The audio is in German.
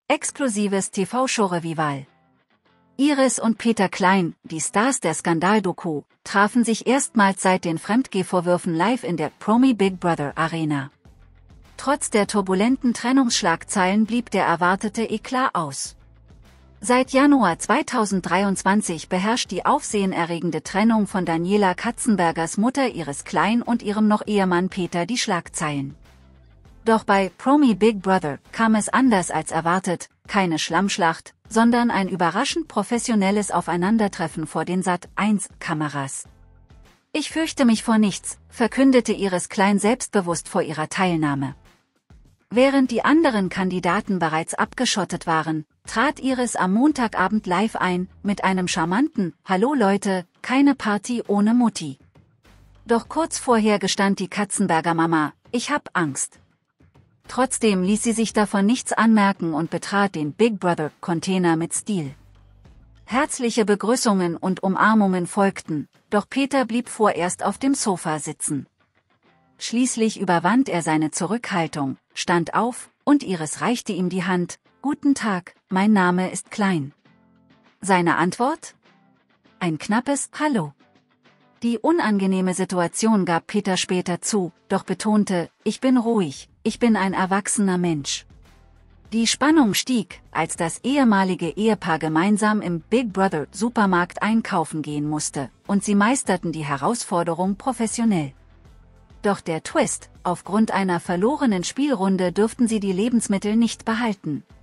Exklusives TV-Show-Revival. Iris und Peter Klein, die Stars der Skandal-Doku, trafen sich erstmals seit den Fremdgeh-Vorwürfen live in der Promi Big Brother Arena. Trotz der turbulenten Trennungsschlagzeilen blieb der erwartete Eklat aus. Seit Januar 2023 beherrscht die aufsehenerregende Trennung von Daniela Katzenbergers Mutter Iris Klein und ihrem noch Ehemann Peter die Schlagzeilen. Doch bei Promi Big Brother kam es anders als erwartet, keine Schlammschlacht, sondern ein überraschend professionelles Aufeinandertreffen vor den Sat.1-Kameras. Ich fürchte mich vor nichts, verkündete Iris Klein selbstbewusst vor ihrer Teilnahme. Während die anderen Kandidaten bereits abgeschottet waren, trat Iris am Montagabend live ein, mit einem charmanten „Hallo Leute, keine Party ohne Mutti." Doch kurz vorher gestand die Katzenberger Mama: „Ich hab Angst." Trotzdem ließ sie sich davon nichts anmerken und betrat den Big Brother-Container mit Stil. Herzliche Begrüßungen und Umarmungen folgten, doch Peter blieb vorerst auf dem Sofa sitzen. Schließlich überwand er seine Zurückhaltung, stand auf, und Iris reichte ihm die Hand: „Guten Tag, mein Name ist Klein." Seine Antwort? Ein knappes „Hallo." Die unangenehme Situation gab Peter später zu, doch betonte: „Ich bin ruhig, ich bin ein erwachsener Mensch." Die Spannung stieg, als das ehemalige Ehepaar gemeinsam im Big Brother Supermarkt einkaufen gehen musste, und sie meisterten die Herausforderung professionell. Doch der Twist: Aufgrund einer verlorenen Spielrunde durften sie die Lebensmittel nicht behalten.